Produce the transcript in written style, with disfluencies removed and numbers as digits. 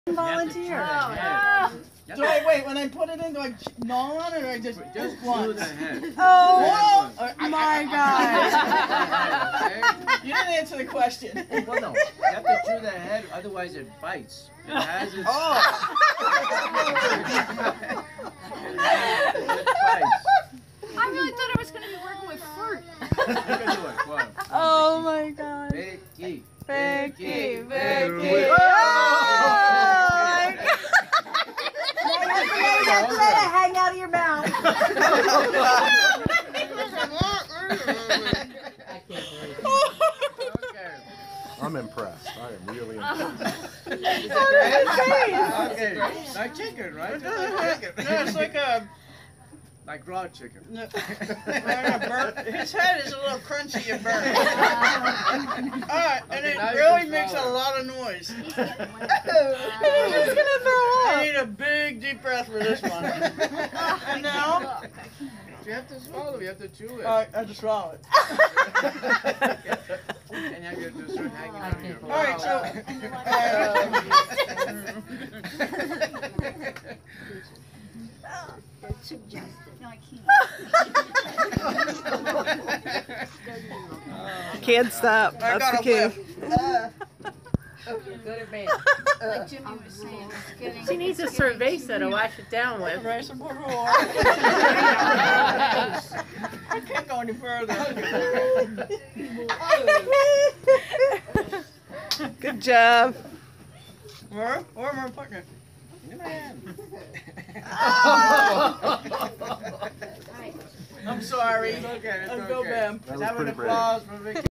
Volunteer. So wait, when I put it in, do I gnaw on it or I just chew the head? Oh my God. You didn't answer the question. Well, no. You have to chew the head, otherwise it bites. It has its... Oh! It bites. I really thought I was going to be working with fruit. You can do it. Go on. Oh my God. Vicky. Vicky. Vicky. Oh my God. Let it hang out of your mouth. I'm impressed. I am really impressed. Okay. Like chicken, right? Just like chicken. No, it's like a... Like raw chicken. No, his head is a little crunchy and burnt. Alright, and it really makes a lot of noise. He's gonna throw I up. need a big deep breath for this one. And now, You have to swallow, you have to chew it. alright, I just swallow it. And you have to start hanging out your mouth. Alright, so... It's suggested. No, I can't. Can't stop. I That's got the a key. whiff. Like Jimmy was saying, it's getting... She needs a cerveza to wash it down with. Rice and por favor. I can't go any further. Good job. Where am I putting it? In my hand. I'm sorry. It's okay, it's I'm okay. so bad. That was Have an pretty brave. applause for Vicky.